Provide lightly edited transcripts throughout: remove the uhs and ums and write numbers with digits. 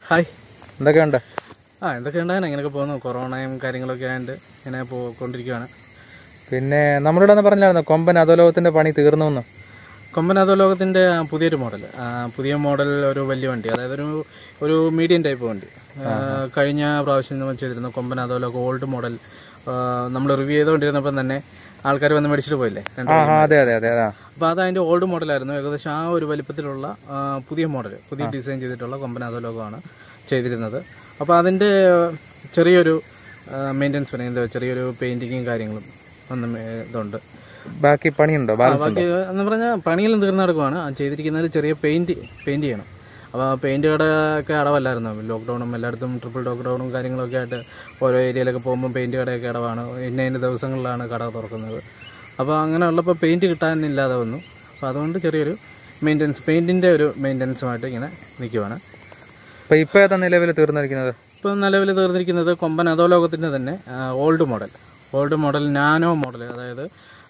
Hi, എന്തൊക്കെയുണ്ട്? എന്തൊക്കെയുണ്ടായിരുന്നു? ഇങ്ങനെയൊക്കെ പോകുന്നു. കൊറോണയും കാര്യങ്ങളൊക്കെ ആയതുകൊണ്ട് ഇങ്ങനെ പോയിക്കൊണ്ടിരിക്കുകയാണ്. പിന്നെ നമ്മളിവിടെ ഒന്ന് പറഞ്ഞായിരുന്നു കൊമ്പൻ അധോലോകത്തിന്റെ പണി തീർന്നു എന്ന്. കൊമ്പൻ അധോലോകത്തിന്റെ പുതിയൊരു മോഡൽ, പുതിയ മോഡൽ ഒരു വലിയ വണ്ടി, അതായത് ഒരു മീഡിയം ടൈപ്പ് വണ്ടി. കഴിഞ്ഞ പ്രാവശ്യം നമ്മൾ ചെയ്തിരുന്നു കൊമ്പൻ അധോലോകം ഓൾഡ് മോഡൽ. നമ്മൾ റിവ്യൂ ചെയ്തുകൊണ്ടിരുന്നപ്പം തന്നെ ആൾക്കാർ വന്ന് മേടിച്ചിട്ട് പോയില്ലേ? അപ്പൊ അത് അതിന്റെ ഓൾഡ് മോഡലായിരുന്നു. ഏകദേശം ആ ഒരു വലിപ്പത്തിലുള്ള പുതിയ മോഡൽ, പുതിയ ഡിസൈൻ ചെയ്തിട്ടുള്ള കൊമ്പൻ അധോലോകമാണ് ചെയ്തിരുന്നത്. അപ്പോൾ അതിന്റെ ചെറിയൊരു മെയിൻ്റെനൻസ് പറയുന്നത്, ചെറിയൊരു പെയിന്റിങ്ങും കാര്യങ്ങളും ഒന്നും ഇതുണ്ട്. ബാക്കി പണിയുണ്ടോ? ബാക്കി എന്ന് പറഞ്ഞാൽ പണിയെല്ലാം തീർന്നു നടക്കുവാണ്. ചെയ്തിരിക്കുന്നത് ചെറിയ പെയിന്റ് ചെയ്യണം. അപ്പോൾ പെയിന്റ് കടയൊക്കെ അടവല്ലായിരുന്നു. ലോക്ക്ഡൌണും എല്ലായിടത്തും ട്രിപ്പിൾ ലോക്ക്ഡൌണും കാര്യങ്ങളൊക്കെ ആയിട്ട് ഓരോ ഏരിയയിലൊക്കെ പോകുമ്പോൾ പെയിന്റ് കടയൊക്കെ അടവാണ്. ഇന്ന ദിവസങ്ങളിലാണ് കട തുറക്കുന്നത്. അപ്പോൾ അങ്ങനെ ഉള്ളപ്പോൾ പെയിന്റ് കിട്ടാനില്ലാതെ വന്നു. അപ്പോൾ അതുകൊണ്ട് ചെറിയൊരു മെയിൻ്റെനൻസ്, പെയിന്റിന്റെ ഒരു മെയിൻ്റെനൻസുമായിട്ട് ഇങ്ങനെ നിൽക്കുവാണ്. അപ്പോൾ ഇപ്പോൾ ഏതാ നിലവിൽ തീർന്നിരിക്കുന്നത്? ഇപ്പം നിലവിൽ തീർന്നിരിക്കുന്നത് കൊമ്പൻ അധോലോകത്തിന്റെ തന്നെ ഓൾഡ് മോഡൽ നാനോ മോഡൽ. അതായത്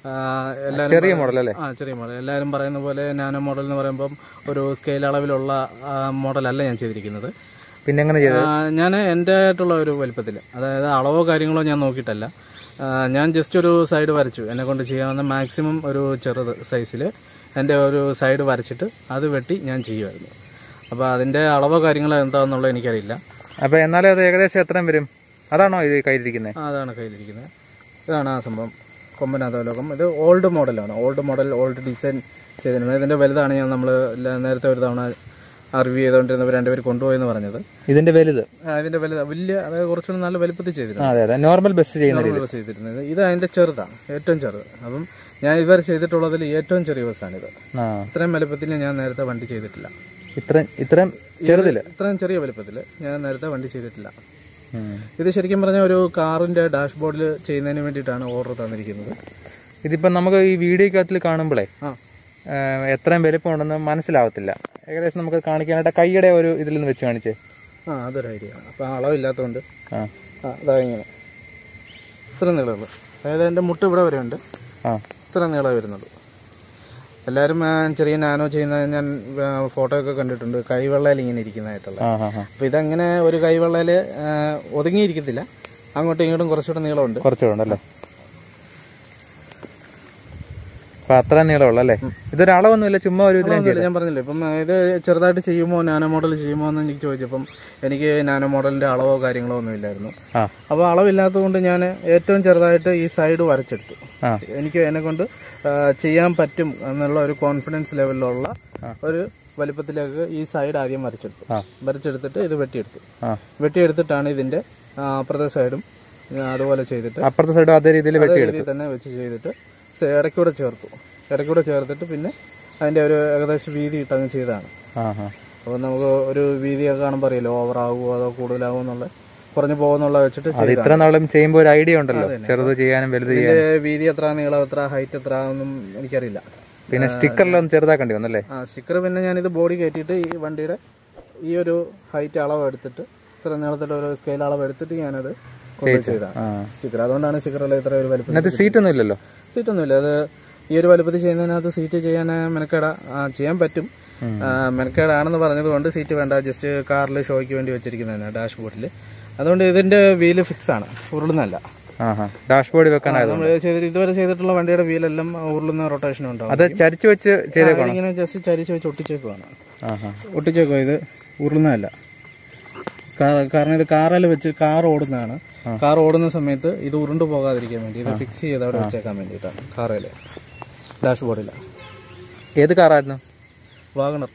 ചെറിയ മോഡൽ അല്ലേ? ചെറിയ മോഡൽ. എല്ലാവരും പറയുന്ന പോലെ നാനോ മോഡൽ എന്ന് പറയുമ്പം ഒരു സ്കെയിൽ അളവിലുള്ള മോഡലല്ല ഞാൻ ചെയ്തിരിക്കുന്നത്. പിന്നെ എങ്ങനെ ചെയ്തത്? ഞാൻ എൻ്റെ ആയിട്ടുള്ള ഒരു വലിപ്പത്തിൽ, അതായത് അളവോ കാര്യങ്ങളോ ഞാൻ നോക്കിയിട്ടല്ല. ഞാൻ ജസ്റ്റ് ഒരു സൈഡ് വരച്ചു. എന്നെ കൊണ്ട് ചെയ്യാവുന്ന മാക്സിമം ഒരു ചെറുത് സൈസിൽ എൻ്റെ ഒരു സൈഡ് വരച്ചിട്ട് അത് വെട്ടി ഞാൻ ചെയ്യുമായിരുന്നു. അപ്പോൾ അതിൻ്റെ അളവോ കാര്യങ്ങളോ എന്താണെന്നുള്ളത് എനിക്കറിയില്ല. അപ്പോൾ എന്നാലും അത് ഏകദേശം എത്രയും വരും? അതാണോ ഇത് കയ്യിലിരിക്കുന്നത്? അതാണ് കയ്യിലിരിക്കുന്നത്. ഇതാണ് ആ സംഭവം, കൊമ്പൻ അധോലോകം. ഇത് ഓൾഡ് മോഡലാണ്. ഓൾഡ് ഡിസൈൻ ചെയ്തിരുന്നത്. ഇതിന്റെ വലുതാണ് നമ്മൾ നേരത്തെ ഒരു തവണ റിവ്യൂ ചെയ്തുകൊണ്ടിരുന്നവർ രണ്ടുപേർ കൊണ്ടുപോയെന്ന് പറഞ്ഞത്. ഇതിന്റെ വലുത് വലിയ, അതായത് കുറച്ചുകൂടി നല്ല വലുപ്പത്തിൽ ചെയ്തിരുന്നത്. നോർമൽ ബസ് ചെയ്തിരുന്നത്. ഇത് അതിന്റെ ചെറുതാണ്, ഏറ്റവും ചെറുത്. അപ്പം ഞാൻ ഇതുവരെ ചെയ്തിട്ടുള്ളതിൽ ഏറ്റവും ചെറിയ ബസ്സാണിത്. ഇത്രയും വലുപ്പത്തിൽ ഞാൻ നേരത്തെ വണ്ടി ചെയ്തിട്ടില്ല. ഇത്രയും ചെറിയ വലുപ്പത്തിൽ ഞാൻ നേരത്തെ വണ്ടി ചെയ്തിട്ടില്ല. ഇത് ശരിക്കും പറഞ്ഞാൽ ഒരു കാറിന്റെ ഡാഷ്ബോർഡിൽ ചെയ്യുന്നതിന് വേണ്ടിയിട്ടാണ് ഓർഡർ തന്നിരിക്കുന്നത്. ഇതിപ്പോ നമുക്ക് ഈ വീഡിയോക്കകത്തിൽ കാണുമ്പോഴേ എത്രയും വലിപ്പമുണ്ടെന്ന് മനസ്സിലാവത്തില്ല. ഏകദേശം നമുക്ക് കാണിക്കാനായിട്ട് കൈയുടെ ഒരു ഇതിൽ നിന്ന് വെച്ച് കാണിച്ചേ. അതൊരു ഐഡിയ. അപ്പൊ അളവില്ലാത്തതുകൊണ്ട് അതാ ഇങ്ങനെ ഇത്ര നീളമുള്ളൂ. അതായത് എന്റെ മുട്ട് ഇവിടെ വരെ ഉണ്ട്. ഇത്ര നീളം വരുന്നുള്ളൂ. എല്ലാവരും ചെറിയ നാനോ ചെയ്യുന്ന ഞാൻ ഫോട്ടോ ഒക്കെ കണ്ടിട്ടുണ്ട്, കൈവെള്ളയിൽ ഇങ്ങനെ ഇരിക്കുന്നതായിട്ടുള്ള. അപ്പൊ ഇതങ്ങനെ ഒരു കൈവെള്ളയില് ഒതുങ്ങിയിരിക്കത്തില്ല, അങ്ങോട്ടും ഇങ്ങോട്ടും കുറച്ചുകൂടെ നീളമുണ്ട്. കുറച്ചുകൂടെ അത്ര നീളമുള്ളല്ലേ? ഇതൊരു അളവൊന്നുമില്ല, ചുമ്മാ ഒരു ഞാൻ പറഞ്ഞില്ലേ. ഇപ്പം ഇത് ചെറുതായിട്ട് ചെയ്യുമോ, നാനോ മോഡൽ ചെയ്യുമോ എന്ന് എനിക്ക് ചോദിച്ചപ്പം എനിക്ക് നാനോ മോഡലിന്റെ അളവോ കാര്യങ്ങളോ ഒന്നും ഇല്ലായിരുന്നു. അപ്പൊ അളവില്ലാത്തത് കൊണ്ട് ഞാൻ ഏറ്റവും ചെറുതായിട്ട് ഈ സൈഡ് വരച്ചെടുത്തു. എനിക്ക് എന്നെ കൊണ്ട് ചെയ്യാൻ പറ്റും എന്നുള്ള ഒരു കോൺഫിഡൻസ് ലെവലിലുള്ള ഒരു വലിപ്പത്തിലേക്ക് ഈ സൈഡ് ആദ്യം വരച്ചെടുത്തിട്ട് ഇത് വെട്ടിയെടുത്തിട്ടാണ് ഇതിന്റെ അപ്പുറത്തെ സൈഡും അതുപോലെ ചെയ്തിട്ട് അപ്പുറത്തെ സൈഡും അതേ രീതിയിൽ തന്നെ വെച്ച് ചെയ്തിട്ട് ഇടയ്ക്കൂടെ ചേർത്തിട്ട് പിന്നെ അതിന്റെ ഒരു ഏകദേശം വീതി ഇട്ടങ്ങ് ചെയ്താണ്. അപ്പൊ നമുക്ക് ഒരു വീതിയൊക്കെ കാണുമ്പോൾ അറിയാലോ, ഓവറാകുമോ അതോ കൂടുതലാകുമോ എന്നുള്ള, കുറഞ്ഞു പോകുന്നുള്ള വെച്ചിട്ട് ഇത്ര നാളും ചെയ്യുമ്പോൾ ഒരു ഐഡിയ ഉണ്ടല്ലോ, ചെറുത് ചെയ്യാനും വലുത് ചെയ്യാനും. വീതി എത്ര, നീളം എത്ര, ഹൈറ്റ് എത്ര ഒന്നും എനിക്കറിയില്ല. പിന്നെ സ്റ്റിക്കറിലൊന്നും ചെറുതാക്കേണ്ടി വന്നല്ലേ? സ്റ്റിക്കർ പിന്നെ ഞാനിത് ബോഡി കയറ്റിയിട്ട് ഈ വണ്ടിയുടെ ഈ ഒരു ഹൈറ്റ് അളവ് എടുത്തിട്ട്, ഇത്ര നീളത്തിലുള്ള ഒരു സ്കെയിൽ അളവ് എടുത്തിട്ട് ഞാനത് ചെയ്താണ് സ്റ്റിക്കർ. അതുകൊണ്ടാണ് സ്റ്റിക്കറിൽ ഇത്ര ഒരു വലിപ്പം. സീറ്റൊന്നും ഇല്ലല്ലോ? സീറ്റൊന്നുമില്ല. അത് ഈ ഒരു വലുപ്പത്തിൽ ചെയ്യുന്നതിനകത്ത് സീറ്റ് ചെയ്യാൻ ചെയ്യാൻ പറ്റും. മെനക്കേടാണെന്ന് പറഞ്ഞതുകൊണ്ട് സീറ്റ് വേണ്ട, ജസ്റ്റ് കാറിൽ ഷോയ്ക്ക് വേണ്ടി വെച്ചിരിക്കുന്നതാണ് ഡാഷ്ബോർഡിൽ. അതുകൊണ്ട് ഇതിന്റെ വീല് ഫിക്സ് ആണ്, ഉരുളുന്നല്ല. ഡാഷ്ബോർഡ് വെക്കാനാണ് ഇതുവരെ ചെയ്തിട്ടുള്ള വണ്ടിയുടെ വീലെല്ലാം ഉരുളുന്ന റൊട്ടേഷൻ ഉണ്ടാവും. അത് ചരിച്ചു വെച്ച് ഇങ്ങനെ ജസ്റ്റ് ചരിച്ചു വെച്ച് ഒട്ടിച്ചേക്കുവാണ്. ഇത് ഉരുളുന്നതല്ല. കാരണം ഇത് കാറിൽ വെച്ച് കാർ ഓടുന്നതാണ്. കാർ ഓടുന്ന സമയത്ത് ഇത് ഉരുണ്ടു പോകാതിരിക്കാൻ വേണ്ടി ഇത് ഫിക്സ് ചെയ്ത് അവിടെ വെച്ചേക്കാൻ വേണ്ടിയിട്ടാണ് കാറില്, ഡാഷ്ബോർഡില്. ഏത് കാറായിരുന്നു? വാഗണർ.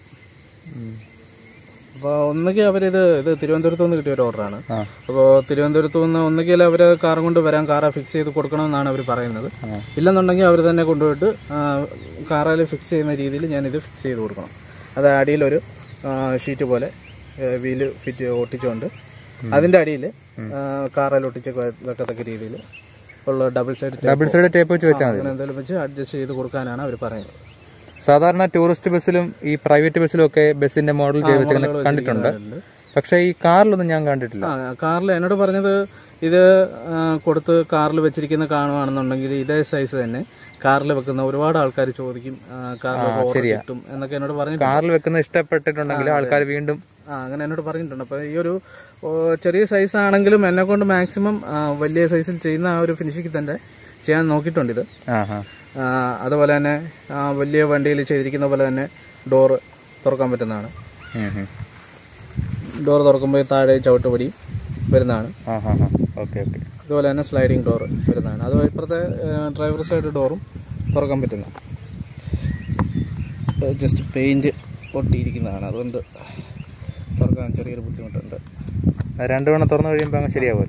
അപ്പൊ ഒന്നുകിൽ അവരിത് തിരുവനന്തപുരത്ത് നിന്ന് കിട്ടിയ ഒരു ഓർഡറാണ്. അപ്പോൾ തിരുവനന്തപുരത്ത് നിന്ന് ഒന്നുകിൽ അവര് കാറും കൊണ്ട് വരാൻ, കാറ ഫിക്സ് ചെയ്ത് കൊടുക്കണമെന്നാണ് അവർ പറയുന്നത്. ഇല്ലെന്നുണ്ടെങ്കിൽ അവർ തന്നെ കൊണ്ടുപോയിട്ട് കാറിൽ ഫിക്സ് ചെയ്യുന്ന രീതിയിൽ ഞാനിത് ഫിക്സ് ചെയ്ത് കൊടുക്കണം. അത് അടിയിലൊരു ഷീറ്റ് പോലെ വീല് ഒട്ടിച്ചുകൊണ്ട് അതിന്റെ അടിയിൽ കാറിൽ ഒട്ടിച്ച് വെക്കത്തക്ക രീതിയിൽ ഉള്ള ഡബിൾ സൈഡ് ടേപ്പ് വെച്ച് എന്തെങ്കിലും വെച്ച് അഡ്ജസ്റ്റ് ചെയ്ത് കൊടുക്കാനാണ് അവർ പറയുന്നത്. സാധാരണ ടൂറിസ്റ്റ് ബസ്സിലും ഈ പ്രൈവറ്റ് ബസ്സിലും ഒക്കെ ബസ്സിന്റെ മോഡൽ കണ്ടിട്ടുണ്ട്, പക്ഷെ ഈ കാറിലൊന്നും ഞാൻ കണ്ടിട്ടില്ല. കാറിൽ എന്നോട് പറഞ്ഞത് ഇത് കൊടുത്ത് കാറിൽ വെച്ചിരിക്കുന്ന കാണുവാണെന്നുണ്ടെങ്കിൽ ഇതേ സൈസ് തന്നെ കാറിൽ വെക്കുന്ന ഒരുപാട് ആൾക്കാർ ചോദിക്കും, കാറിൽ ഓർഡർ കിട്ടും എന്നൊക്കെ എന്നോട് പറഞ്ഞു. കാറിൽ വെക്കുന്ന ഇഷ്ടപ്പെട്ടിട്ടുണ്ടെങ്കിൽ ആൾക്കാർ വീണ്ടും അങ്ങനെ എന്നോട് പറഞ്ഞിട്ടുണ്ട്. അപ്പൊ ഈ ഒരു ചെറിയ സൈസ് ആണെങ്കിലും എന്നെ കൊണ്ട് മാക്സിമം വലിയ സൈസിൽ ചെയ്യുന്ന ആ ഒരു ഫിനിഷിംഗ് തന്നെ ചെയ്യാൻ നോക്കിയിട്ടുണ്ട് ഇത്. അതുപോലെ തന്നെ വലിയ വണ്ടിയിൽ ചെയ്തിരിക്കുന്ന പോലെ തന്നെ ഡോറ് തുറക്കാൻ പറ്റുന്നതാണ്. ഡോർ തുറക്കുമ്പോൾ താഴെ ചവിട്ടുപടി വരുന്നതാണ്. അതുപോലെ തന്നെ സ്ലൈഡിങ് ഡോർ വരുന്നതാണ്. അത് ഇപ്പുറത്തെ ഡ്രൈവർ സൈഡ് ഡോറും തുറക്കാൻ പറ്റുന്ന, ജസ്റ്റ് പെയിന്റ് ഒട്ടിയിരിക്കുന്നതാണ്, അതുകൊണ്ട് തുറക്കാൻ ചെറിയൊരു ബുദ്ധിമുട്ടുണ്ട്. 2 തവണ തുറന്നു കഴിയുമ്പോൾ അങ്ങ് ശരിയാവും.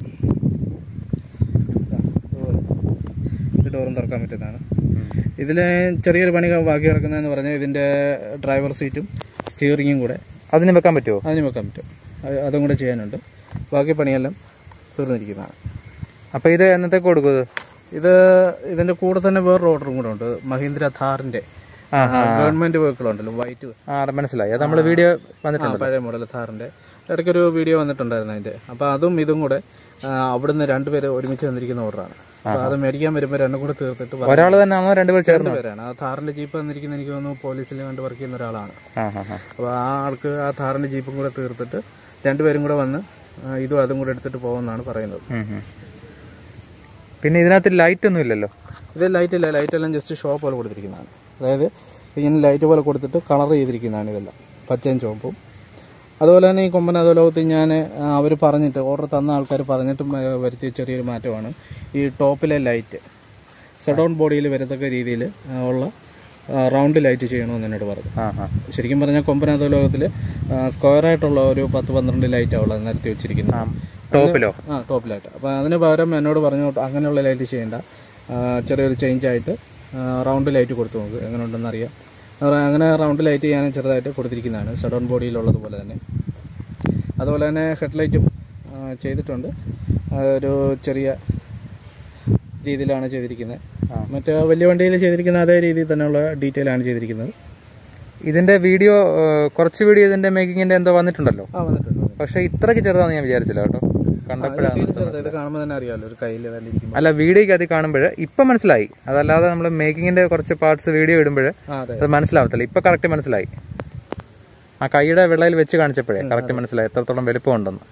ഡോറും തുറക്കാൻ പറ്റുന്നതാണ്. ഇതിൽ ചെറിയൊരു പണി ബാക്കി കിടക്കുന്നതെന്ന് പറഞ്ഞാൽ ഇതിന്റെ ഡ്രൈവർ സീറ്റും സ്റ്റിയറിങ്ങും കൂടെ അതിന് വെക്കാൻ പറ്റുമോ? അതിന് വെക്കാൻ പറ്റും. അതും കൂടെ ചെയ്യാനുണ്ട്. ബാക്കി പണിയെല്ലാം തീർന്നിരിക്കുന്നതാണ്. അപ്പൊ ഇത് എന്നത്തേക്ക് കൊടുക്കുന്നത്? ഇതിന്റെ കൂടെ തന്നെ വേറൊരു ഓർഡറും കൂടെ ഉണ്ട്. മഹീന്ദ്ര ഥാറിന്റെ ഗവൺമെന്റ് വെഹിക്കിൾ ഉണ്ടല്ലോ, വൈറ്റ്. മനസ്സിലായി. അത് നമ്മള് വീഡിയോ വന്നിട്ടുണ്ട്, പഴയ മോഡൽ ഥാറിന്റെ ഇടയ്ക്കൊരു വീഡിയോ വന്നിട്ടുണ്ടായിരുന്നു അതിന്റെ. അപ്പൊ അതും ഇതും കൂടെ അവിടുന്ന് രണ്ടുപേര് ഒരുമിച്ച് വന്നിരിക്കുന്ന ഓർഡറാണ്. അപ്പൊ അത് മേടിക്കാൻ വരുമ്പോൾ രണ്ടും കൂടെ തീർത്തിട്ട് ഒരാൾ തന്നെയാണോ? രണ്ടുപേർ ചേർന്ന് പേരാണ്. ആ ഥാറിന്റെ ജീപ്പ് വന്നിരിക്കുന്ന എനിക്ക് തോന്നുന്നു പോലീസിൽ കണ്ട് വർക്ക് ചെയ്യുന്ന ഒരാളാണ്. അപ്പൊ ആ ആൾക്ക് ആ ഥാറിന്റെ ജീപ്പും കൂടെ തീർത്തിട്ട് രണ്ടുപേരും കൂടെ വന്ന് ഇതും അതും കൂടെ എടുത്തിട്ട് പോകുമെന്നാണ് പറയുന്നത്. പിന്നെ ഇതിനകത്ത് ലൈറ്റ് ഒന്നും ഇല്ലല്ലോ? ഇത് ലൈറ്റ് ഇല്ല. ലൈറ്റ് എല്ലാം ജസ്റ്റ് ഷോ പോലെ കൊടുത്തിരിക്കുന്നതാണ്. അതായത് ഇങ്ങനെ ലൈറ്റ് പോലെ കൊടുത്തിട്ട് കളർ ചെയ്തിരിക്കുന്നതാണ് ഇതെല്ലാം, പച്ചയും ചുവപ്പും. അതുപോലെ തന്നെ ഈ കൊമ്പൻ അധോലോകത്തിൽ ഞാൻ അവർ പറഞ്ഞിട്ട് ഓർഡർ തന്ന ആൾക്കാർ പറഞ്ഞിട്ട് വരുത്തിയ ചെറിയൊരു മാറ്റമാണ് ഈ ടോപ്പിലെ ലൈറ്റ് സെഡോൺ ബോഡിയിൽ വരത്തക്ക രീതിയിൽ ഉള്ള റൗണ്ട് ലൈറ്റ് ചെയ്യണമെന്ന് എന്നോട് പറഞ്ഞു. ശരിക്കും പറഞ്ഞാൽ കൊമ്പൻ അധോലോകത്തിൽ സ്ക്വയറായിട്ടുള്ള ഒരു 10-12 ലൈറ്റാണ് ഉള്ളത് നിരത്തി വെച്ചിരിക്കുന്നത് ടോപ്പിലായിട്ട്. അപ്പൊ അതിന് പകരം എന്നോട് പറഞ്ഞു അങ്ങനെയുള്ള ലൈറ്റ് ചെയ്യേണ്ട, ചെറിയൊരു ചേഞ്ച് ആയിട്ട് റൗണ്ട് ലൈറ്റ് കൊടുത്തു നോക്ക്, എങ്ങനെ ഉണ്ടെന്ന് അറിയാം. അങ്ങനെ റൗണ്ട് ലൈറ്റ് ചെയ്യാൻ ചെറുതായിട്ട് കൊടുത്തിരിക്കുന്നതാണ് സെഡോൺ ബോഡിയിലുള്ളതുപോലെ തന്നെ. അതുപോലെ തന്നെ ഹെഡ്ലൈറ്റും ചെയ്തിട്ടുണ്ട്. ഒരു ചെറിയ രീതിയിലാണ് ചെയ്തിരിക്കുന്നത്. മറ്റേ വലിയ വണ്ടിയിൽ ചെയ്തിരിക്കുന്ന അതേ രീതിയിൽ തന്നെയുള്ള ഡീറ്റെയിൽ ആണ് ചെയ്തിരിക്കുന്നത്. ഇതിന്റെ വീഡിയോ കുറച്ച് വീഡിയോ ഇതിന്റെ മേക്കിങ്ങിന്റെ എന്തോ വന്നിട്ടുണ്ടല്ലോ? വന്നിട്ടുണ്ട്. പക്ഷെ ഇത്രയ്ക്ക് ചെറുതാന്ന് ഞാൻ വിചാരിച്ചില്ല കേട്ടോ. കണ്ടപ്പോഴാണ് കാണുമ്പോൾ തന്നെ അറിയാമല്ലോ ഒരു കയ്യിൽ. അല്ല, വീഡിയോക്ക് അത് കാണുമ്പോൾ ഇപ്പൊ മനസ്സിലായി. അതല്ലാതെ നമ്മൾ മേക്കിങ്ങിന്റെ കുറച്ച് പാർട്സ് വീഡിയോ ഇടുമ്പോൾ അത് മനസ്സിലാവത്തില്ല. ഇപ്പൊ കറക്റ്റ് മനസ്സിലായി. ആ കൈയുടെ വിളയിൽ വെച്ച് കാണിച്ചപ്പോഴേ കറക്റ്റ് മനസ്സിലായി എത്രത്തോളം വലുപ്പം ഉണ്ടെന്ന്.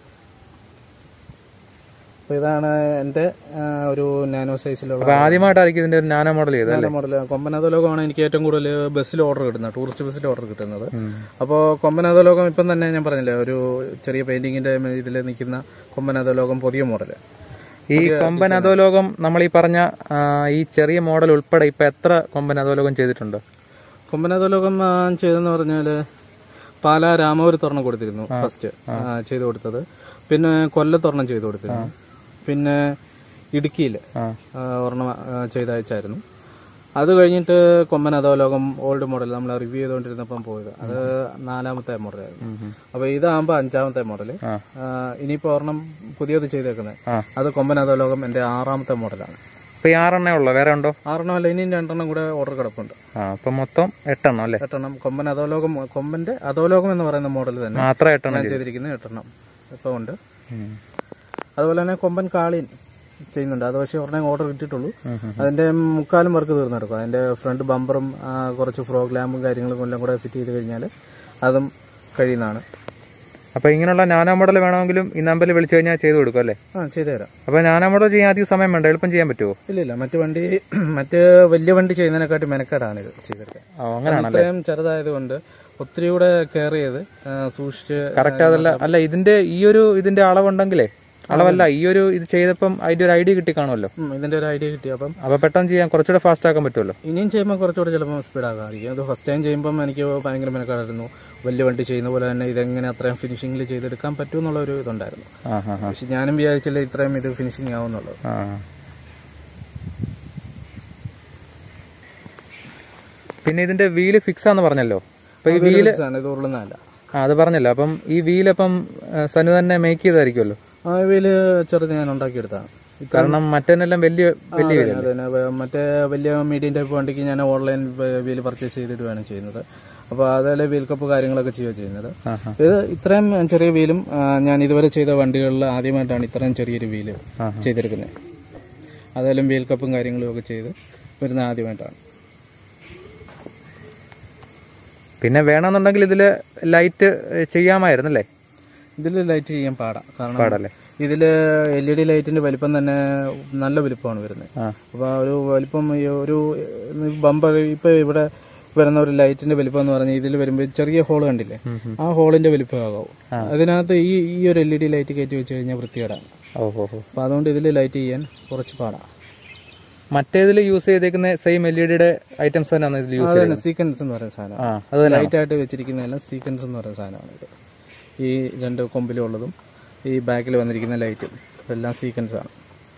ഇതാണ് എന്റെ ഒരു നാനോ സൈസിലുള്ള. ആദ്യമായിട്ടായിരിക്കും ഇതിന്റെ ഒരു നാനോ മോഡൽ ചെയ്തത്. മോഡൽ കൊമ്പൻ അധോലോകമാണ് എനിക്ക് ഏറ്റവും കൂടുതൽ ബസ്സിൽ ഓർഡർ കിട്ടുന്നത്, ടൂറിസ്റ്റ് ബസ്സിൽ ഓർഡർ കിട്ടുന്നത്. അപ്പോൾ കൊമ്പൻ അധോലോകം ഇപ്പം തന്നെ ഞാൻ പറഞ്ഞില്ലേ ഒരു ചെറിയ പെയിന്റിങ്ങിന്റെ ഇതിൽ നിൽക്കുന്ന കൊമ്പൻ അധോലോകം പുതിയ മോഡൽ. ഈ കൊമ്പൻ അധോലോകം നമ്മൾ ഈ പറഞ്ഞ ഈ ചെറിയ മോഡൽ ഉൾപ്പെടെ ഇപ്പൊ എത്ര കൊമ്പൻ അധോലോകം ചെയ്തിട്ടുണ്ട്? കൊമ്പൻ അധോലോകം ചെയ്തെന്ന് പറഞ്ഞാല് പാലാ രാമപുരത്തൊരെണ്ണം കൊടുത്തിരുന്നു ഫസ്റ്റ് ചെയ്തു കൊടുത്തത്. പിന്നെ കൊല്ലത്തൊരെണ്ണം ചെയ്തു കൊടുത്തിരുന്നു. പിന്നെ ഇടുക്കിയിൽ ഒരെണ്ണം ചെയ്തയച്ചായിരുന്നു. അത് കഴിഞ്ഞിട്ട് കൊമ്പൻ അധോലോകം ഓൾഡ് മോഡൽ നമ്മൾ റിവ്യൂ ചെയ്തുകൊണ്ടിരുന്നപ്പം പോയത്, അത് 4ാമത്തെ മോഡലായിരുന്നു. അപ്പൊ ഇതാകുമ്പോ 5ാമത്തെ മോഡല്. ഇനിയിപ്പോ ഒരെണ്ണം പുതിയത് ചെയ്തേക്കുന്നത് അത് കൊമ്പൻ അധോലോകം എന്റെ 6ാമത്തെ മോഡലാണ്. ഇപ്പൊ 6 ഉള്ളോ? വേറെ ഉണ്ടോ? 6 അല്ല, ഇനിയും 2 കൂടെ ഓർഡർ കിടപ്പുണ്ട്. അപ്പൊ മൊത്തം 8 അല്ലേ? 8 കൊമ്പൻ അധോലോകം, കൊമ്പന്റെ അധോലോകം എന്ന് പറയുന്ന മോഡൽ തന്നെ മാത്രം 8 ചെയ്തിരിക്കുന്നത് 8 ഇപ്പൊ ഉണ്ട്. അതുപോലെ തന്നെ കൊമ്പൻ കാളീൻ ചെയ്യുന്നുണ്ട്. അത് പക്ഷേ ഒരെണ്ണം ഓർഡർ കിട്ടിയിട്ടുള്ളൂ. അതിന്റെ 3/4 വർക്ക് തീർന്നെടുക്കും. അതിന്റെ ഫ്രണ്ട് ബമ്പറും കുറച്ച് ഫ്രോഗ് ലാമ്പും കാര്യങ്ങളും എല്ലാം കൂടെ ഫിറ്റ് ചെയ്ത് കഴിഞ്ഞാൽ അതും കഴിയുന്നതാണ്. അപ്പൊ ഇങ്ങനെയുള്ള നാനോ മോഡൽ വേണമെങ്കിലും ഈ നമ്പറിൽ വിളിച്ചു കഴിഞ്ഞാൽ ചെയ്ത് കൊടുക്കും അല്ലേ? ചെയ്തു തരാം. അപ്പൊ നാനോ മോഡൽ ചെയ്യാൻ അധികം സമയം വേണ്ട, എളുപ്പം ചെയ്യാൻ പറ്റുമോ? ഇല്ല, മറ്റു വലിയ വണ്ടി ചെയ്യുന്നതിനെക്കാട്ടി മെനക്കേടാണ് ഇത് ചെയ്തെടുക്കാൻ. അങ്ങനെയാണല്ലേ? ചെറുതായത് കൊണ്ട് ഒത്തിരി കൂടെ കെയർ ചെയ്ത് സൂക്ഷിച്ച് കറക്റ്റ്. അതല്ല, അല്ല ഇതിന്റെ ഇതിന്റെ അളവുണ്ടെങ്കിലേ, അളവല്ല ഈ ഒരു ഇത് ചെയ്തപ്പം അതിന്റെ ഒരു ഐഡിയ കിട്ടി കാണുമല്ലോ. ഇതിന്റെ ഒരു ഐഡിയ കിട്ടി. അപ്പൊ പെട്ടെന്ന് ചെയ്യാൻ കുറച്ചുകൂടെ ഫാസ്റ്റ് ആക്കാൻ പറ്റുമല്ലോ. ഇനിയും ചെയ്യുമ്പോൾ കുറച്ചുകൂടെ ചിലപ്പോൾ സ്പീഡ് ആകാമായിരിക്കും. അത് ഫസ്റ്റ് ടൈം ചെയ്യുമ്പോൾ എനിക്ക് ഭയങ്കര മെനക്കാടായിരുന്നു. വലിയ വണ്ടി ചെയ്യുന്ന പോലെ തന്നെ ഇതെങ്ങനെ അത്രയും ഫിനിഷിംഗിൽ ചെയ്തെടുക്കാൻ പറ്റും എന്നുള്ള ഒരു ഇതുണ്ടായിരുന്നു. പക്ഷെ ഞാനും വിചാരിച്ചില്ല ഇത്രയും ഇത് ഫിനിഷിംഗ് ആവുന്നുള്ളത്. പിന്നെ ഇതിന്റെ വീല് ഫിക്സ് ആന്ന് പറഞ്ഞല്ലോ. അപ്പൊ ഈ വീല് ഇത് ഉള്ളുന്നതല്ല, അത് പറഞ്ഞല്ലോ. അപ്പം ഈ വീലപ്പം സനു തന്നെ മേക്ക് ചെയ്തായിരിക്കുമല്ലോ? ആ വീല് ചെറുത് ഞാൻ ഉണ്ടാക്കിയെടുത്താണ്. കാരണം മറ്റേനെല്ലാം വലിയ മറ്റേ വലിയ മീഡിയം ടൈപ്പ് വണ്ടിക്ക് ഞാൻ ഓൺലൈൻ വീല് പർച്ചേസ് ചെയ്തിടുകയാണ് ചെയ്യുന്നത്. അപ്പൊ അതേപോലെ വീൽ കപ്പ് കാര്യങ്ങളൊക്കെ ചെയ്യുന്നത്. ഇത് ഇത്രയും ചെറിയ വീലും ഞാൻ ഇതുവരെ ചെയ്ത വണ്ടികളിൽ ആദ്യമായിട്ടാണ് ഇത്രയും ചെറിയൊരു വീല് ചെയ്തെടുക്കുന്നത്. അതേലും വീൽ കപ്പും കാര്യങ്ങളും ഒക്കെ ചെയ്ത് വരുന്നത് ആദ്യമായിട്ടാണ്. പിന്നെ വേണമെന്നുണ്ടെങ്കിൽ ഇതില് ലൈറ്റ് ചെയ്യാമായിരുന്നല്ലേ? ഇതിൽ ലൈറ്റ് ചെയ്യാൻ കാരണം ഇതില് LED ലൈറ്റിന്റെ വലിപ്പം തന്നെ നല്ല വലിപ്പമാണ് വരുന്നത്. അപ്പൊ ഒരു വലിപ്പം ഒരു ബമ്പർ ഇപ്പൊ ഇവിടെ വരുന്ന ഒരു ലൈറ്റിന്റെ വലിപ്പം എന്ന് പറഞ്ഞാൽ ഇതിൽ വരുമ്പോൾ ചെറിയ ഹോള് കണ്ടില്ലേ, ആ ഹോളിന്റെ വലിപ്പമാകാവും. അതിനകത്ത് ഈ ഒരു LED ലൈറ്റ് കയറ്റി വെച്ച് കഴിഞ്ഞാൽ വൃത്തികേടാണ്. അപ്പൊ അതുകൊണ്ട് ഇതിൽ ലൈറ്റ് ചെയ്യാൻ കുറച്ച് പാടാണ്. മറ്റേതിൽ യൂസ് ചെയ്തേക്കുന്ന സെയിം LED ഐറ്റംസ് തന്നെയാണ് ഇതിൽ യൂസ് ചെയ്യുന്നത്. സീക്വൻസ് എന്ന് പറയുന്ന സാധനം ലൈറ്റ് ആയിട്ട് വെച്ചിരിക്കുന്നതെല്ലാം സീക്വൻസ് എന്ന് പറയുന്ന സാധനമാണ് ഇത്. ഈ 2 കൊമ്പിലുള്ളതും ഈ ബാക്കിൽ വന്നിരിക്കുന്ന ലൈറ്റും എല്ലാം സീക്വൻസ് ആണ്.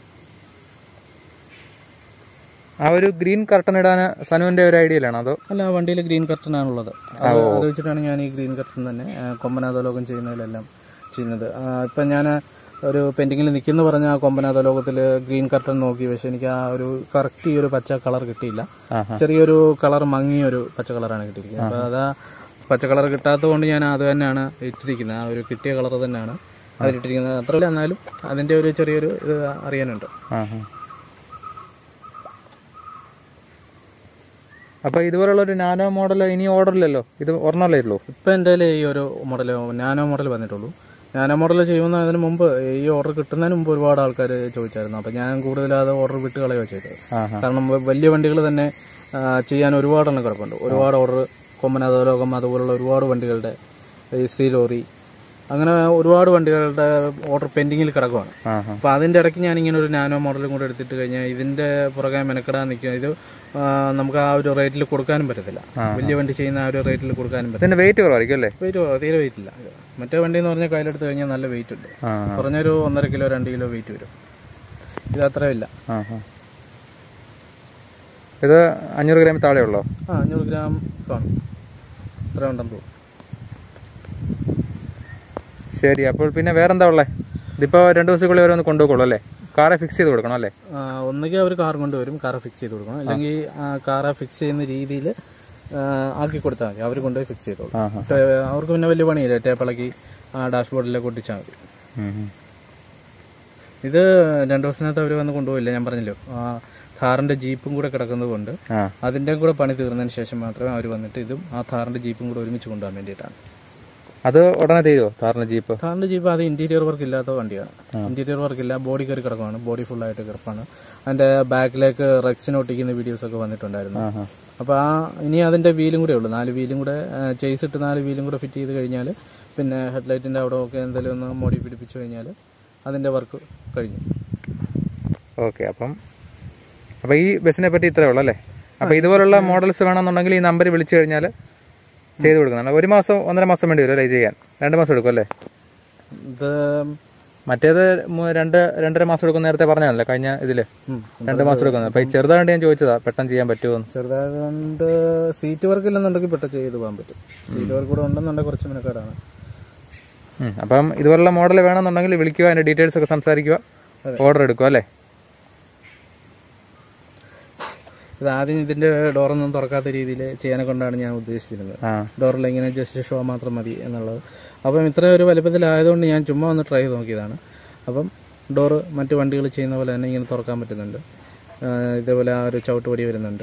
ആ ഒരു ഗ്രീൻ കർട്ടൺ ഇടാൻ സനുവിന്റെ ഒരു ഐഡിയയിലാണോ അതോ? അല്ല, വണ്ടിയിൽ ഗ്രീൻ കർട്ടൺ ആണുള്ളത്. അത് വെച്ചിട്ടാണ് ഞാൻ ഈ ഗ്രീൻ കർട്ടൺ തന്നെ കൊമ്പൻ അധോലോകം ചെയ്യുന്നതിലെല്ലാം ചെയ്യുന്നത്. ഇപ്പം ഞാൻ ഒരു പെയിന്റിങ്ങിൽ നിൽക്കുന്നു പറഞ്ഞ ആ കൊമ്പൻ അധോലോകത്തിൽ ഗ്രീൻ കർട്ടൺ നോക്കി, പക്ഷെ എനിക്ക് ആ ഒരു കറക്റ്റ് ഈ ഒരു പച്ച കളർ കിട്ടിയില്ല. ചെറിയൊരു കളർ മങ്ങിയൊരു പച്ച കളറാണ് കിട്ടിയിരിക്കുന്നത്. അപ്പൊ അതാ പച്ച കളർ കിട്ടാത്തത് കൊണ്ട് ഞാൻ അത് തന്നെയാണ് ഇട്ടിരിക്കുന്നത്. ആ ഒരു കിട്ടിയ കളർ തന്നെയാണ് അതിലിട്ടിരിക്കുന്നത്. അത്രയില്ല, എന്നാലും അതിന്റെ ഒരു ചെറിയൊരു ഇത് അറിയാനുണ്ട്. അപ്പൊ ഇതുപോലുള്ള ഒരു നാനോ മോഡൽ ഇനി ഓർഡറില്ലല്ലോ, ഇത് ഒരെണ്ണല്ലേ ഉള്ളൂ ഇപ്പൊ എന്റെ ഈ ഒരു മോഡൽ നാനോ മോഡൽ വന്നിട്ടുള്ളൂ. നാനോ മോഡൽ ചെയ്യുന്നതിന് മുമ്പ് ഈ ഓർഡർ കിട്ടുന്നതിന് മുമ്പ് ഒരുപാട് ആൾക്കാർ ചോദിച്ചായിരുന്നു. അപ്പൊ ഞാൻ കൂടുതൽ അത് ഓർഡർ വിട്ട് കളയുക ചെയ്തത്. കാരണം വലിയ വണ്ടികൾ തന്നെ ചെയ്യാൻ ഒരുപാടെണ്ണം കിടപ്പുണ്ട്. ഒരുപാട് ഓർഡർ കൊമ്പൻ അധോലോകം അതുപോലുള്ള ഒരുപാട് വണ്ടികളുടെ AC ലോറി അങ്ങനെ ഒരുപാട് വണ്ടികളുടെ ഓർഡർ പെൻഡിങ്ങിൽ കിടക്കുവാണ്. അപ്പൊ അതിന്റെ ഇടയ്ക്ക് ഞാൻ ഇങ്ങനെ ഒരു നാനോ മോഡലും കൂടെ എടുത്തിട്ട് കഴിഞ്ഞാൽ ഇതിന്റെ പുറകെ മെനക്കെടാൻ നിൽക്കുക. ഇത് നമുക്ക് ആ ഒരു റേറ്റിൽ കൊടുക്കാനും പറ്റത്തില്ല. വലിയ വണ്ടി ചെയ്യുന്ന ആ ഒരു റേറ്റിൽ കൊടുക്കാനും പറ്റില്ല. വെയിറ്റ് കുറവായിരിക്കും അല്ലേ? വെയിറ്റ് തീരെ വെയിറ്റ് ഇല്ല. മറ്റേ വണ്ടി എന്ന് പറഞ്ഞാൽ കയ്യിലെടുത്ത് കഴിഞ്ഞാൽ നല്ല വെയിറ്റ് ഉണ്ട്. കുറഞ്ഞൊരു 1.5 കിലോ 2 കിലോ വെയിറ്റ് വരും. ഇത് അത്രയില്ല. ഇത് 500 ഗ്രാം താഴെ ഉള്ളോ? 500 ഗ്രാം കാണും. ഇത്ര ഉണ്ടെന്ന് തോന്നുന്നു. ശരി, അപ്പോൾ പിന്നെ വേറെന്താ ഉള്ളേ? ഇതിപ്പോ 2 ദിവസത്തിനുള്ളിൽ വരെ ഒന്ന് കൊണ്ടുപോകുള്ളൂ അല്ലേ? കാറെ ഫിക്സ് ചെയ്ത് കൊടുക്കണം അല്ലേ? ഒന്നുകിൽ അവർ കാർ കൊണ്ടുവരും, കാറെ ഫിക്സ് ചെയ്ത് കൊടുക്കണം. അല്ലെങ്കിൽ കാറെ ഫിക്സ് ചെയ്യുന്ന രീതിയിൽ ആക്കി കൊടുത്താൽ മതി. അവർ കൊണ്ടുപോയി ഫിക്സ് ചെയ്തോളും. അവർക്ക് പിന്നെ വലിയ പണിയില്ല. ടേപ്പിളക്കി ഡാഷ്ബോർഡിലേക്ക് ഒട്ടിച്ചാൽ മതി. ഇത് 2 ദിവസത്തിനകത്ത് അവർ വന്ന് കൊണ്ടുപോയില്ല. ഞാൻ പറഞ്ഞല്ലോ, ഥാറിന്റെ ജീപ്പും കൂടെ കിടക്കുന്നത് കൊണ്ട് അതിന്റെ കൂടെ പണി തീർന്നതിന് ശേഷം മാത്രമേ അവർ വന്നിട്ട് ഇതും ആ ഥാറിന്റെ ജീപ്പും കൂടെ ഒരുമിച്ച് കൊണ്ടുപോകാൻ വേണ്ടിയിട്ടാണ്. അത് ഉടനെ തീരുമോ ഥാറിന്റെ ജീപ്പ്? ഥാറിന്റെ ജീപ്പ് അത് ഇന്റീരിയർ വർക്ക് ഇല്ലാത്ത വണ്ടിയാണ്. ഇന്റീരിയർ വർക്ക് ഇല്ല, ബോഡി കയറി കിടക്കുവാണ്. ബോഡി ഫുൾ ആയിട്ട് കിടപ്പാണ്. അതിന്റെ ബാക്കിലേക്ക് റെക്സിന് ഒട്ടിക്കുന്ന വീഡിയോസ് ഒക്കെ വന്നിട്ടുണ്ടായിരുന്നു. അപ്പൊ ഇനി അതിന്റെ വീലും കൂടെ ഉള്ളൂ. 4 വീലും കൂടെ ചെയ്സിട്ട് 4 വീലും കൂടെ ഫിറ്റ് ചെയ്ത് കഴിഞ്ഞാൽ പിന്നെ ഹെഡ്ലൈറ്റിന്റെ അവിടെ ഒക്കെ എന്തെങ്കിലും ഒന്ന് മോഡി പിടിപ്പിച്ചു കഴിഞ്ഞാൽ അതിന്റെ വർക്ക് കഴിഞ്ഞു. ഓക്കെ, അപ്പൊ ഈ ബസ്സിനെ പറ്റി ഇത്രേ ഉള്ളൂ അല്ലേ? അപ്പൊ ഇതുപോലുള്ള മോഡൽസ് വേണമെന്നുണ്ടെങ്കിൽ ഈ നമ്പർ വിളിച്ചു കഴിഞ്ഞാൽ ചെയ്ത് കൊടുക്കണം. 1 മാസം 1.5 മാസം വേണ്ടി വരും അല്ലേ ചെയ്യാൻ? 2 മാസം എടുക്കും അല്ലേ? മറ്റേത് 2.5 മാസം എടുക്കും നേരത്തെ പറഞ്ഞല്ലേ കഴിഞ്ഞ ഇതില് 2 മാസം എടുക്കുന്നത്. അപ്പൊ ഈ ചെറുതായിട്ട് ഞാൻ ചോദിച്ചതാ പെട്ടെന്ന് ചെയ്യാൻ പറ്റുമോ? ചെറുതായതുകൊണ്ട് സീറ്റ് വർക്ക് ഇല്ലെന്നുണ്ടെങ്കിൽ പെട്ടെന്ന് ചെയ്ത് പോകാൻ പറ്റും. സീറ്റ് വർക്ക് കൂടെ ഉണ്ടെന്നുണ്ടെങ്കിൽ കുറച്ച് മെനക്കേടാണ്. അപ്പം ഇതുപോലുള്ള മോഡൽ വേണമെന്നുണ്ടെങ്കിൽ വിളിക്കുക, അതിന്റെ ഡീറ്റെയിൽസ് ഒക്കെ സംസാരിക്കുക, ഓർഡർ എടുക്കുക അല്ലേ? ഇത് ആദ്യം ഇതിന്റെ ഡോറൊന്നും തുറക്കാത്ത രീതിയിൽ ചെയ്യാനെ കൊണ്ടാണ് ഞാൻ ഉദ്ദേശിച്ചിരുന്നത്. ഡോറിൽ ഇങ്ങനെ ജസ്റ്റ് ഷോ മാത്രം മതി എന്നുള്ളത്. അപ്പം ഇത്ര ഒരു വലുപ്പത്തിലായതുകൊണ്ട് ഞാൻ ചുമ്മാ ഒന്ന് ട്രൈ ചെയ്ത് നോക്കിയതാണ്. അപ്പം ഡോറ് മറ്റു വണ്ടികൾ ചെയ്യുന്ന പോലെ തന്നെ ഇങ്ങനെ തുറക്കാൻ പറ്റുന്നുണ്ട്. ഇതേപോലെ ആ ഒരു ചവിട്ടുപടി വരുന്നുണ്ട്.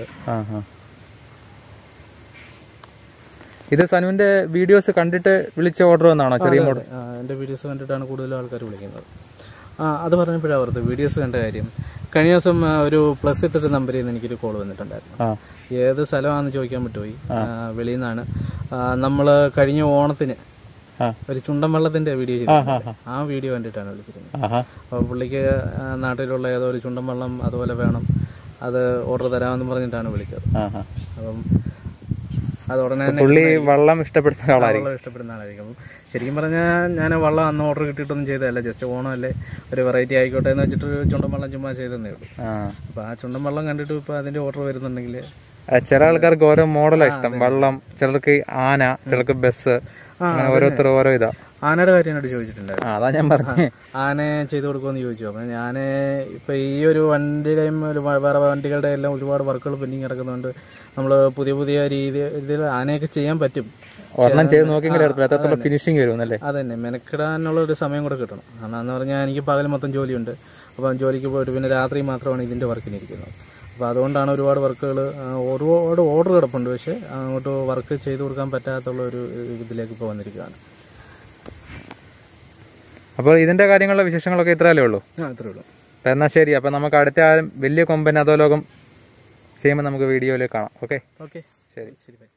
ഇത് സനുവിന്റെ വീഡിയോസ് കണ്ടിട്ട് വിളിച്ച ഓർഡർ വന്നാണോ? ചെറിയ മോഡൽ എന്റെ വീഡിയോസ് കണ്ടിട്ടാണ് കൂടുതലും ആൾക്കാർ വിളിക്കുന്നത്. അത് പറഞ്ഞപ്പോഴാണ് ഓർത്ത് വീഡിയോസ് കണ്ട കാര്യം. കഴിഞ്ഞ ദിവസം ഒരു പ്ലസ് ഇട്ടൊരു നമ്പറിൽ നിന്ന് എനിക്കൊരു കോൾ വന്നിട്ടുണ്ടായിരുന്നു. ഏത് സ്ഥലമാണെന്ന് ചോദിക്കാൻ പറ്റുപോയി. വെളിയിൽ നിന്നാണ്. നമ്മള് കഴിഞ്ഞ ഓണത്തിന് ഒരു ചുണ്ടൻ വെള്ളത്തിന്റെ വീഡിയോ ചെയ്തിട്ടുണ്ട്. ആ വീഡിയോ കണ്ടിട്ടാണ് വിളിച്ചിരുന്നത്. അപ്പൊ പുള്ളിക്ക് നാട്ടിലുള്ള ഏതോ ഒരു ചുണ്ടൻ വെള്ളം അതുപോലെ വേണം, അത് ഓർഡർ തരാമെന്ന് പറഞ്ഞിട്ടാണ് വിളിച്ചത്. അപ്പം അത് ഉടനെ തന്നെ വെള്ളം ഇഷ്ടപ്പെടുന്ന ആളായിരിക്കും. ശരിക്കും പറഞ്ഞാൽ ഞാൻ വെള്ളം അന്ന് ഓർഡർ കിട്ടിയിട്ടൊന്നും ചെയ്തതല്ല. ജസ്റ്റ് ഓണമല്ലേ, ഒരു വെറൈറ്റി ആയിക്കോട്ടെ എന്ന് വെച്ചിട്ട് ചുണ്ടൻ വെള്ളം ചുമ്മാ ചെയ്തതന്നേ ഉള്ളൂ. അപ്പൊ ആ ചുണ്ടൻ വെള്ളം കണ്ടിട്ട് ഇപ്പൊ അതിന്റെ ഓർഡർ വരുന്നുണ്ടെങ്കിൽ ചില ആൾക്കാർക്ക് ഓരോ മോഡലാണ് ഇഷ്ടം. വെള്ളം, ചിലർക്ക് ആന, ചിലർക്ക് ബസ്, ഓരോരുത്തർ ഓരോ ഇതാ. ആനയുടെ കാര്യം എന്നോട് ചോദിച്ചിട്ടുണ്ടായിരുന്നു. അതാ ഞാൻ പറഞ്ഞു, ആനയെ ചെയ്ത് കൊടുക്കുമെന്ന് ചോദിച്ചു. അപ്പൊ ഞാന് ഇപ്പൊ ഈ ഒരു വണ്ടിയുടെയും വേറെ വണ്ടികളുടെ എല്ലാം ഒരുപാട് വർക്കുകൾ പെൻഡിങ് കിടക്കുന്നുണ്ട്. നമ്മള് പുതിയ പുതിയ രീതിയിൽ ആനയൊക്കെ ചെയ്യാൻ പറ്റും. ഫിനിഷിംഗ് വരും അല്ലേ? അതന്നെ, മെനക്കിടാനുള്ള ഒരു സമയം കൂടെ കിട്ടണം. എന്നാന്ന് പറഞ്ഞാൽ എനിക്ക് പകൽ മൊത്തം ജോലിയുണ്ട്. അപ്പം ജോലിക്ക് പോയിട്ട് പിന്നെ രാത്രി മാത്രമാണ് ഇതിന്റെ വർക്കിനിരിക്കുന്നത്. അപ്പോൾ അതുകൊണ്ടാണ് ഒരുപാട് വർക്കുകൾ, ഒരുപാട് ഓർഡർ കിടപ്പുണ്ട്, പക്ഷേ അങ്ങോട്ട് വർക്ക് ചെയ്ത് കൊടുക്കാൻ പറ്റാത്തുള്ള ഒരു ഇതിലേക്ക് ഇപ്പോൾ വന്നിരിക്കുകയാണ്. അപ്പോൾ ഇതിന്റെ കാര്യങ്ങളുടെ വിശേഷങ്ങളൊക്കെ ഇത്രയല്ലേ ഉള്ളൂ? ഇത്രയേ ഉള്ളൂ. എന്നാൽ ശരി, അപ്പം നമുക്ക് അടുത്ത വലിയ കൊമ്പൻ അധോലോകം ചെയ്യുമ്പോൾ നമുക്ക് വീഡിയോയിൽ കാണാം. ഓക്കെ, ശരി.